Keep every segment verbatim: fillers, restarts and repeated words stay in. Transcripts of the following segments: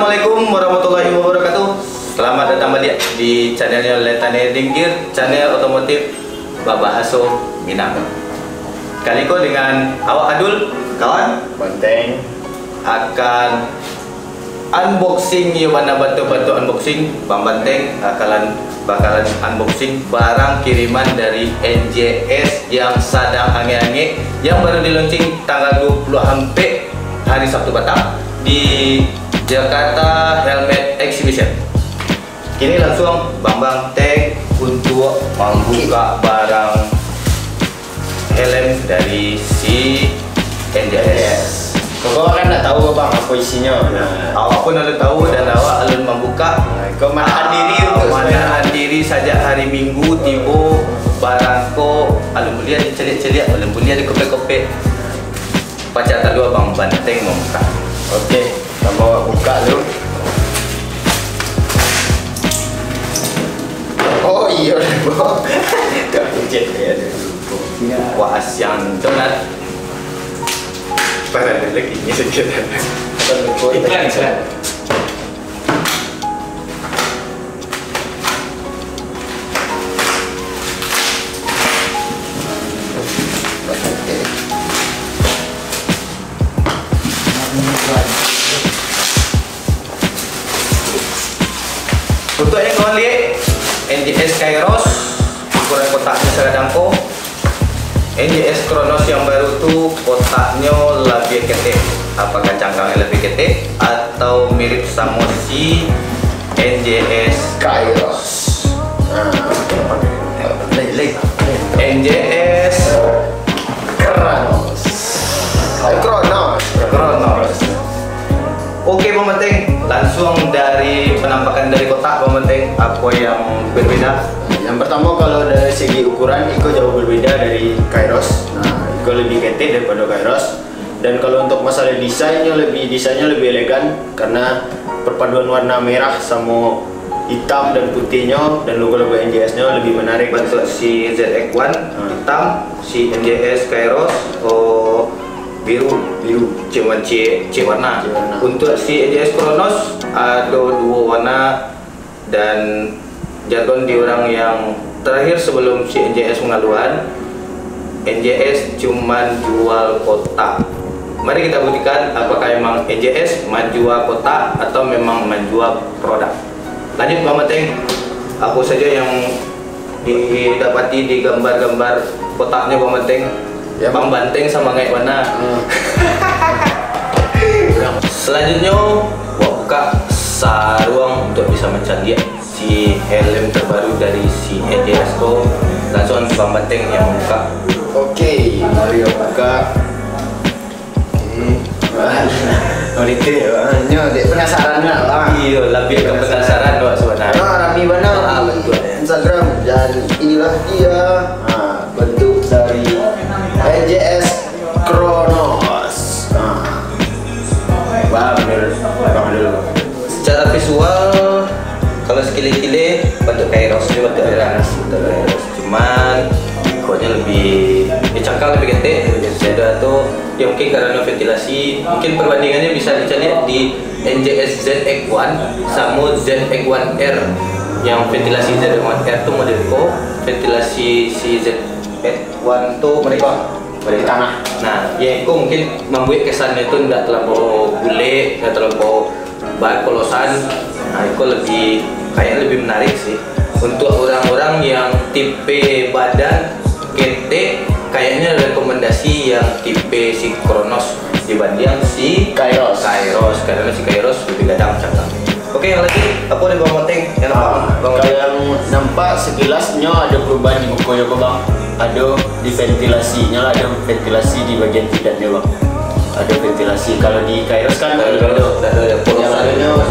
Assalamualaikum warahmatullahi wabarakatuh. Selamat datang balik di channelnya Letane Dingkir, channel otomotif Bapak Aso Minang. Kali ko dengan awak Adul, kawan Banteng akan unboxing ya, mana batu-batu unboxing. Bang Banteng bakalan bakalan unboxing barang kiriman dari N J S yang sedang ange-ange, yang baru di launching tanggal dua puluh sampai hari Sabtu petang di Jakarta Helmet Exhibition. Kini langsung Bang Banteng untuk membuka barang helm dari si N J S. Kau kan tak tahu bang apa isinya. Nah, awak pun ada tahu dan awak alun membuka. Kau manahan diri untuk manahan diri saja hari Minggu tiba barang ko alun mulia dicelik-celik, alun mulia dikopek-kopek. Pacak tak dua Bang Banteng membuka. Okey, kita bawa buka dulu. Oh iya, bang. Tak pujet ya dulu. Wah, yang donat. Pada lagi ni sedikit. Iklan, iklan. Untuk yang kawan lihat N J S Kairos ukuran kotaknya sedangko. N J S Kronos yang baru tuh kotaknya lebih ketek. Apakah cangkangnya lebih ketek atau mirip sama si N J S Kairos. N J S Kronos. Kronos. Kronos. Oke Bang Banteng, langsung dari penampakan dari kotak Bang Banteng, apa yang berbeda? Yang pertama kalau dari segi ukuran Iko jauh berbeda dari Kairos. Nah, Iko lebih ketek daripada Kairos. Dan kalau untuk masalah desainnya lebih desainnya lebih elegan karena perpaduan warna merah sama hitam dan putihnya dan logo-logo N J S-nya lebih menarik. Bentuk si Z X satu Hmm. hitam, si N J S Kairos oh, biru, biru. cuman C, C warna. C warna. Untuk si N J S Kronos ada dua warna dan jargon di orang yang terakhir sebelum si N J S mengaluan, N J S cuman jual kotak. Mari kita buktikan apakah memang N J S menjual kotak atau memang menjual produk. Lanjut Bang Banteng, apa saja yang didapati di gambar-gambar kotaknya Bang Banteng? Ya, Bang Banteng sama kayak mana? Hmm. Selanjutnya gua buka sarung untuk bisa mencari si helm terbaru dari si N J S ko. Langsung Bang Banteng yang buka. Oke, mari buka. Oh itu ya, nyo dek penasaran lah. Iya, lebih ke penasaran doa sebenarnya. Nah, rapi mana? Ah, betul ya. Instagram dan inilah dia. Nah, bentuk dari N J S Kronos. Nah, wah bener, bang dulu. Secara visual, kalau sekili-kili bentuk Kairos ini bentuk Kairos, bentuk Kairos. Cuman ikonnya lebih, ya cangkang lebih gede. Saya tuh, ya mungkin karena ventilasi, mungkin perbandingannya bisa dicari di N J S Z X satu sama Z X satu R. Yang ventilasi Z X satu R tuh model ko, ventilasi si Z X satu tuh mereka Dari tanah. Nah, ya itu mungkin membuat kesannya itu tidak terlalu bule, tidak terlalu bahan kolosan. Nah, itu lebih kayak lebih menarik sih untuk orang-orang yang tipe badan ketek. Kayaknya rekomendasi yang tipe si Kronos dibanding si Kairos. Kairos karena si Kairos lebih gadang cangkang. Oke, yang lagi apa nih Bang Banteng? Yang nampak Ah, Bang kalau Banteng? yang nampak sekilasnya ada perubahan di muka ya bang. Ada di ventilasinya lah, ada ventilasi di bagian tidaknya bang. Ada ventilasi. Kalau di Kairos kan Ada ada ada ada polosan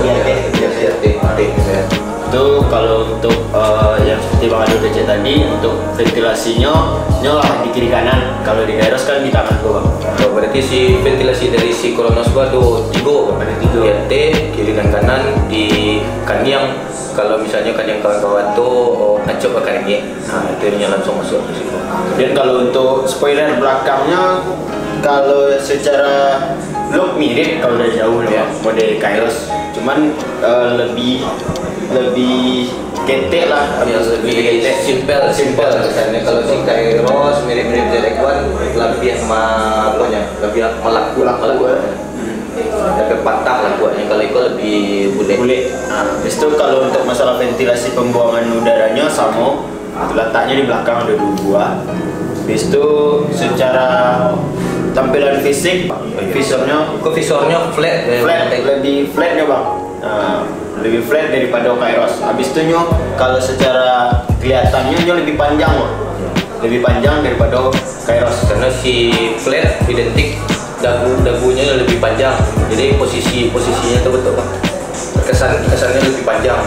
itu. Kalau untuk uh, yang seperti bang Ado udah cek tadi, untuk ventilasinya nyolah di kiri kanan. Kalau di Kairos kan di tangan tuh bang. Oh, berarti si ventilasi dari si Kronos gua ada tiga, ada tiga. Ya T kiri dan kanan di kan yang kalau misalnya kan yang kawan-kawan tuh oh, ngacok ke kanan. Nah itu yang langsung masuk ke situ. Dan kalau untuk spoiler belakangnya, kalau secara look mirip kalau dari jauh Ya. yeah. model Kairos, cuman uh, lebih lebih ketek lah, yang lebih simpel simpel kesannya. Kalau si Kairos mirip-mirip Z X satu lebih ma apanya lebih melaku melaku lebih patah lah buatnya. Kalau itu lebih bulat bulat. Nah, habis itu kalau untuk masalah ventilasi pembuangan udaranya sama, letaknya di belakang ada dua buah. Habis itu secara tampilan fisik, visornya kok visornya flat flat lebih flatnya bang. Nah, lebih flat daripada Kairos. Habis itu nyo kalau secara kelihatannya nyo lebih panjang loh. Lebih panjang daripada Kairos karena si flat identik dagu dagunya lebih panjang. Jadi posisi posisinya itu betul Pak. Kesan kesannya lebih panjang.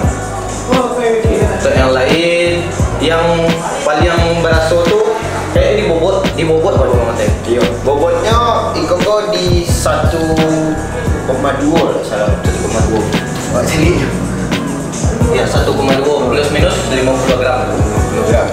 Untuk yang lain yang paling berasa tuh kayak dibobot dibobot baru mate. Iya. Bobotnya ikut di satu koma dua lah salah. satu koma dua. Wah, sini. Ya satu koma dua plus minus lima puluh gram. Gram.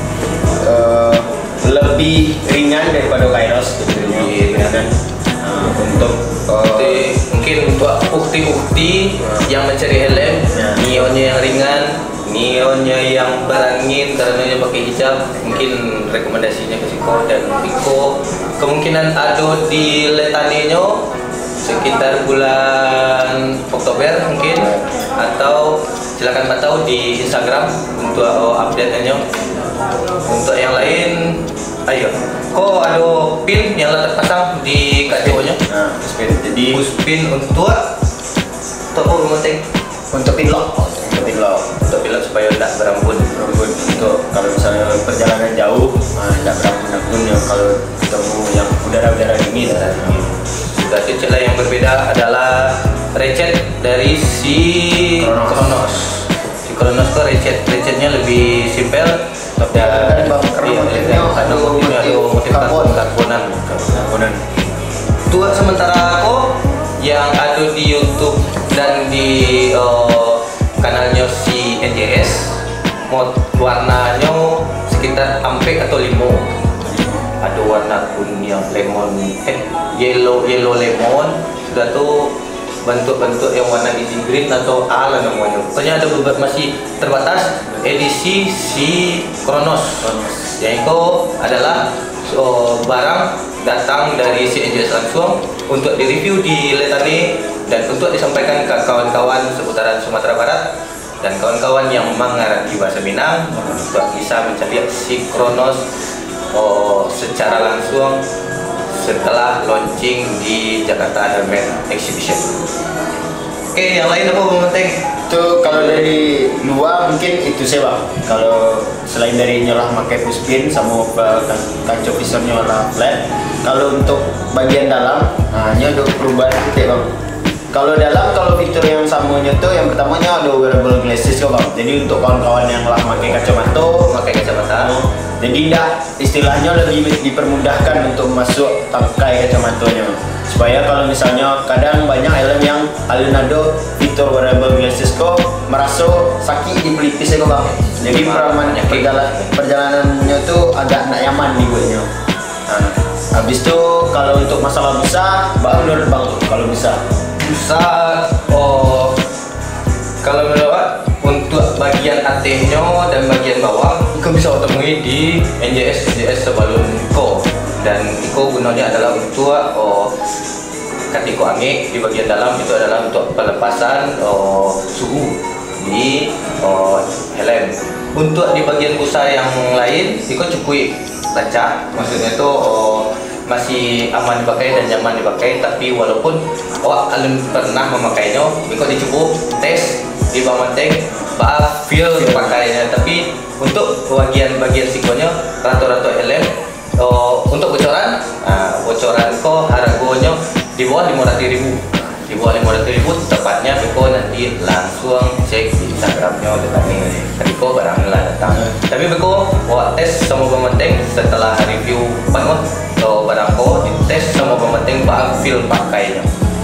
Uh, lebih ringan daripada Kairos gitu. Lebih ringan. Uh, untuk uh, Ukti, mungkin untuk ukti-ukti uh. yang mencari helm, yeah. Nionnya yang ringan, Nionnya yang berangin karena dia pakai hijab, mungkin rekomendasinya ke Siko dan Piko. Kemungkinan ada di Letanenyo sekitar bulan Oktober mungkin, atau silakan pantau di Instagram untuk update-nya. Untuk yang lain, ayo, kok ada pin yang terpasang di kaconya? Nah, spin. Jadi pin untuk untuk apa penting? untuk pinlock, untuk pinlock, Untuk pilot supaya tidak berambun. berambut. Untuk kalau misalnya perjalanan jauh, nah, tidak berambun ya kalau ketemu yang udara-udara dingin. Udara dingin. Juga cecek lain yang berbeda adalah recet dari si Kronos. Kronos. Si Kronos tuh recet recetnya lebih simpel. Tapi Dan kan bang, karena iya, motifnya dan ada ada motifnya ada motif motif karbon. karbon karbonan. Karbonan. Tua sementara aku yang ada di YouTube dan di uh, kanalnya si N J S, mod warnanya sekitar ampe atau limo. Ada warna kuning yang lemon, eh yellow yellow lemon. Sudah tuh bentuk-bentuk yang warna easy green atau ala namanya. Pokoknya ada beberapa masih terbatas edisi si Kronos. Yang itu adalah so, barang datang dari si N J S langsung untuk direview di Letane dan untuk disampaikan ke kawan-kawan seputaran Sumatera Barat dan kawan-kawan yang mengerti bahasa Minang untuk bisa mencari si Kronos oh, secara langsung setelah launching di Jakarta Helmet Exhibition. Oke, yang lain apa Bang Menteng? Itu kalau dari luar mungkin itu sih bang. Kalau selain dari nyolah pakai puspin sama kaca visornya warna flat. Kalau untuk bagian dalam, nah ini ada perubahan sedikit bang. Kalau dalam, kalau fitur yang samanya tuh yang pertamanya ada wearable glasses kok bang. Jadi untuk kawan-kawan yang lah pakai kacamata, Pakai kacamata. jadi dah istilahnya lebih dipermudahkan untuk masuk tangkai kacamatanya. Supaya kalau misalnya kadang banyak helm yang alun ada fitur wearable glasses kok merasa sakit di pelipis kok bang. Jadi peraman perjalanan perjalanannya tuh agak nak nyaman dibuatnya. Nah, habis itu kalau untuk masalah busa, bang menurut bang kalau bisa. Busa, oh kalau menurut untuk bagian atasnya dan bagian bawah, kau bisa temui di N J S N J S sebelum ko dan iko gunanya adalah untuk oh, katiko angin di bagian dalam itu adalah untuk pelepasan oh, suhu di oh, helm. Untuk di bagian busa yang lain, iko cukup lancar, maksudnya itu oh, masih aman dipakai dan nyaman dipakai. Tapi walaupun oh alun pernah memakainya, iko dicoba tes di Bang Menteng, bah feel pakainya. Tapi untuk bagian-bagian sikonya rata-rata helm oh, untuk bocoran, nah, bocoran kok harganya di bawah lima ratus ribu, di bawah lima ratus ribu tepatnya. Beko nanti langsung cek di Instagramnya tentang ini. Tapi kok barangnya lah datang. Tapi Beko buat tes sama Bang Menteng setelah review panut atau barang ko dites sama Bang Menteng bah feel pakainya.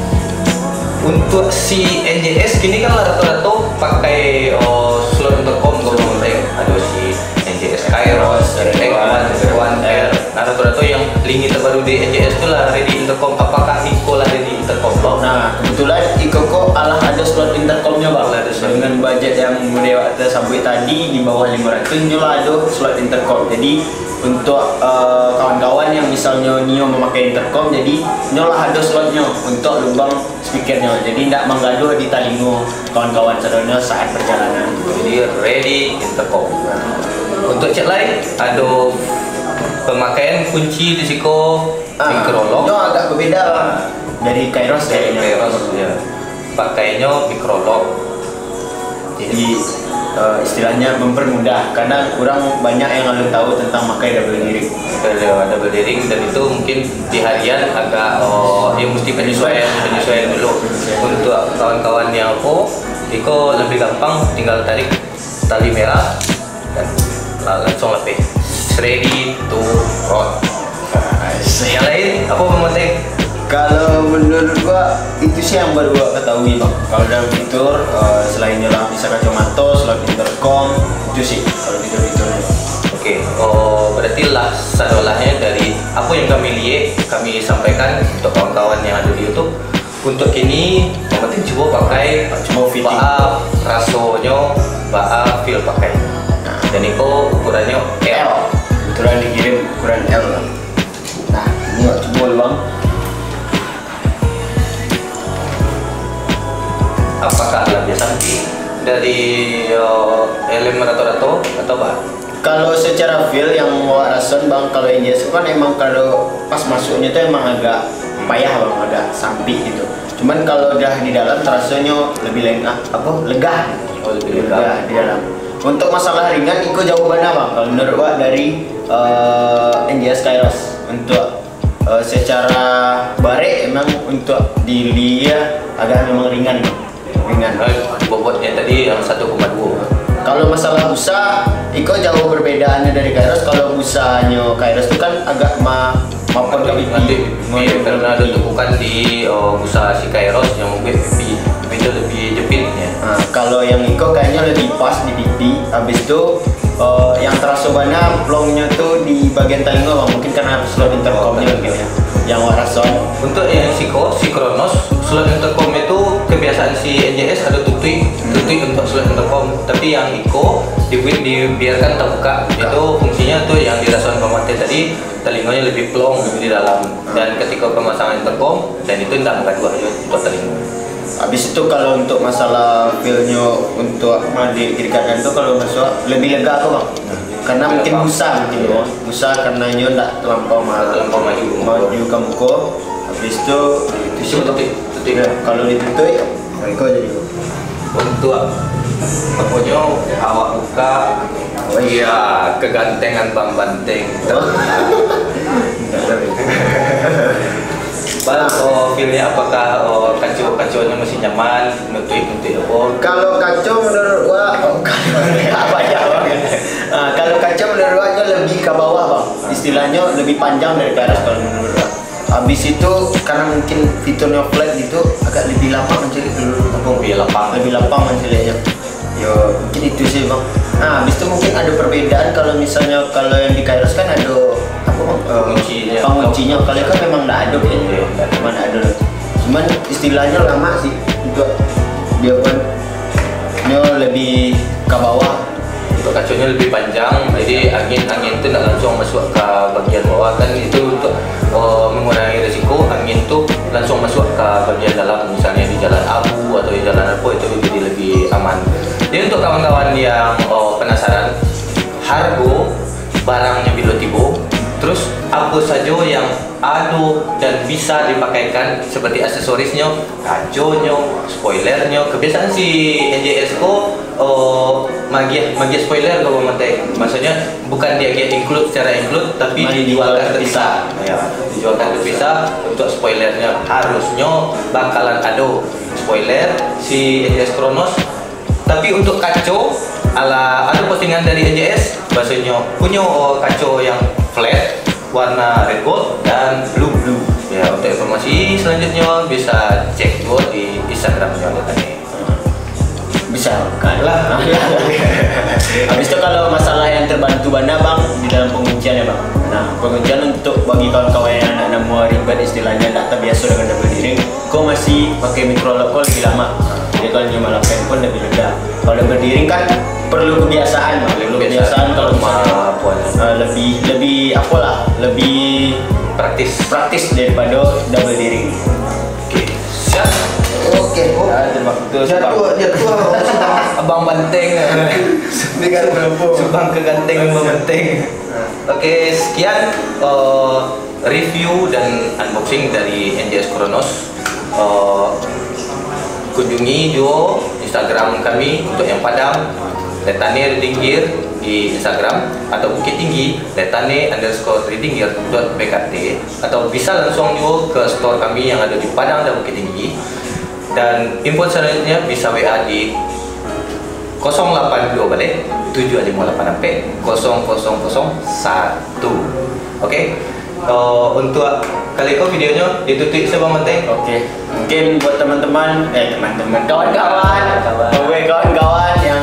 Untuk si N J S kini kan rata-rata pakai oh, slot intercom kalau Bang Menteng. Ada si N J S Kairos, X satu R. Nah rata-rata yang lini terbaru di N J S itu lah ready intercom. Apakah Iko lah ready intercom bang? Nah kebetulan Iko kok alah ada slot intercomnya bang. Ada slot. Dengan budget yang udah kita sampai tadi di bawah lima ratus nyola ada slot intercom. Jadi untuk uh, kawan-kawan yang misalnya Nio memakai intercom, jadi nyola ada slotnya untuk lubang speakernya. Jadi tidak menggaduh di telinga kawan-kawan saudara saat perjalanan. Jadi ready intercom. Untuk cek lain ada pemakaian kunci risiko Ah, mikrolog. itu agak berbeda bang. Dari Kairos Dari kayaknya. Kairos ya. Pakainya mikrolog. Jadi uh, istilahnya mempermudah karena kurang banyak yang lalu tahu tentang pakai double diri. Ada double daring dan itu mungkin di harian agak oh, ya mesti penyesuaian penyesuaian dulu. Untuk kawan-kawan yang po, Iko lebih gampang tinggal tarik tali merah dan langsung lebih ready to roll. Yang lain apa pementing? Kalau menurut gua itu sih yang baru gua ketahui bang. Kalau dalam fitur uh, selain nyala bisa kacamata, slot intercom itu sih kalau fitur-fiturnya. Oke, oh berarti lah sadolahnya dari apa yang kami lihat kami sampaikan untuk kawan-kawan yang ada di YouTube. Untuk kini pementing coba pakai Coba fitting. baaf rasonya baaf feel pakai. Nah, Dan itu ukurannya L. L. Kebetulan dikirim ukuran L bang. Nah ini gua coba dulu bang. Apakah lebih sakti dari uh, elem rato-rato atau apa? Kalau secara feel yang bawa rason bang, kalau yang biasa kan emang kalau pas masuknya tuh emang agak payah bang, agak samping gitu. Cuman kalau udah di dalam terasanya lebih lega, apa lega, Oh, lebih lega. di dalam. Untuk masalah ringan, itu jawabannya bang. Kalau menurut gua dari uh, N J S Kairos untuk uh, secara bare emang untuk di dia agak memang ringan bang. Ringan. Nah, bobotnya tadi yang satu koma dua. Kalau masalah busa, Iko jauh perbedaannya dari Kairos. Kalau busanya Kairos itu kan agak ma maupun Nanti, ke nanti pipi. pipi, karena ada tumpukan di uh, usaha si Kairos yang mungkin pipi, pipi itu lebih jepitnya. Nah, kalau yang Iko kayaknya lebih pas di pipi. Habis itu eh, yang terasa banyak plongnya tuh di bagian telinga bang. Mungkin karena slot intercomnya mungkin ya. Yang warason. Untuk yang Siko, si Kronos, slot intercom itu kebiasaan si N J S ada tutui, tutui untuk slot intercom. Tapi yang Iko dibuat dibiarkan terbuka. Itu fungsinya tuh yang dirasakan pemakai tadi, telinganya lebih plong lebih di dalam. Dan ketika pemasangan intercom, dan itu tidak menggaduh aja untuk telinga. Habis itu kalau untuk masalah feelnya untuk mandi kiri kanan itu kalau masuk lebih lega aku bang. Karena mungkin busa mungkin ya. Busa karena nyo tidak terlampau ma- Terlampau maju. maju ke muka. Habis itu itu sih Itu tutui, tutui. Ya, kalau ditutup ya Iko jadi. Untuk pokoknya awak buka, Oh, iya kegantengan Bang Banteng. Bang, oh feelnya apakah oh, kacau-kacaunya masih nyaman, nutui-nutui apa? Kalau kacau menurut gua, oh, kalau apa ya bang? Nah, kalau kacau menurut gua nya lebih ke bawah bang. Istilahnya lebih panjang dari ke atas kalau menurut gua. Habis itu karena mungkin fiturnya flat gitu agak lebih lapang mencari dulu apa? Lebih lapang. Lebih lapang mencarinya. Yo mungkin itu sih bang. Nah habis itu mungkin ada perbedaan kalau misalnya kalau yang di Kairos kan ada apa bang? Eh, Penguncinya. Penguncinya kalau kan memang nggak ada kayaknya. Iya, nggak ada. Cuma ada. Cuman istilahnya lama sih untuk dia kan dia lebih ke bawah. Untuk kacaunya lebih panjang, jadi angin-angin itu tidak langsung masuk ke bagian bawah kan itu untuk uh, mengurangi risiko angin itu langsung masuk ke bagian dalam, misalnya di jalan abu atau di jalan apa itu jadi lebih aman. Jadi untuk kawan-kawan yang uh, penasaran harga barangnya bilo tibo, terus apa saja yang ada dan bisa dipakaikan seperti aksesorisnya, kaconya, spoilernya. Kebiasaan si N J S ko oh, magia magia spoiler kalau mantek. Maksudnya bukan dia dia include secara include tapi Cuma dijualkan dijual terpisah. Ya, dijualkan terpisah untuk spoilernya. Harusnya bakalan ada spoiler si N J S Kronos. Tapi untuk kaco ala ada postingan dari N J S bahasanya punya oh, kaco yang flat warna red gold dan blue blue. Ya, untuk informasi selanjutnya bisa cek juga di Instagramnya tadi. bisa kan lah. Habis itu kalau masalah yang terbantu bana bang di dalam penguncian ya bang. Nah penguncian untuk bagi kawan-kawan yang anak mau ribet istilahnya tak terbiasa dengan double deering, kau masih pakai micro lock lebih lama. Jadi kalau lima puluh delapan pun lebih lega. Kalau double deering kan perlu kebiasaan bang, perlu kebiasaan kalau kemampuan uh, lebih lebih apalah lebih praktis praktis daripada double deering. Oke, siap. Oke, oh. Ya, terima kasih. Jatuh, jatuh. Abang banteng. Dengan berapa? Subang ke ganteng Abang banteng. Oke, sekian uh, review dan unboxing dari N J S Kronos. Uh, kunjungi juga Instagram kami untuk yang Padang, Letane Reading Gear di Instagram, atau Bukit Tinggi Letane underscore Reading Gear dot B K T, atau bisa langsung juga ke store kami yang ada di Padang dan Bukit Tinggi. Dan info selanjutnya bisa W A di nol delapan dua balik tujuh lima delapan sampai nol nol nol satu. Oke. Uh, untuk kali ini videonya ditutup sebang penting. Oke. Mungkin buat teman-teman, eh teman-teman, kawan-kawan, gue kawan-kawan yang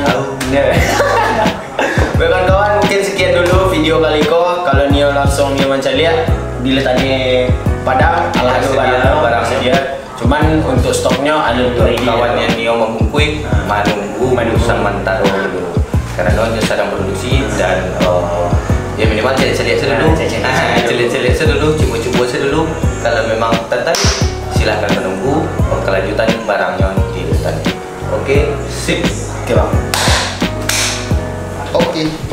gue kawan-kawan mungkin sekian dulu video kali ko. Kalau Nio langsung Nio mencari diletaknya Padang, ala sedia barang sedia. Cuman untuk stoknya ada untuk kawannya Nio membungkui menunggu menusan mantaro dulu karena Nio sedang produksi dan uh, ya minimal cek-cek dulu, cek-cek dulu, coba-coba dulu. Kalau memang tertarik silahkan menunggu kelanjutan barangnya di depan. Oke, sip. Oke bang. Oke.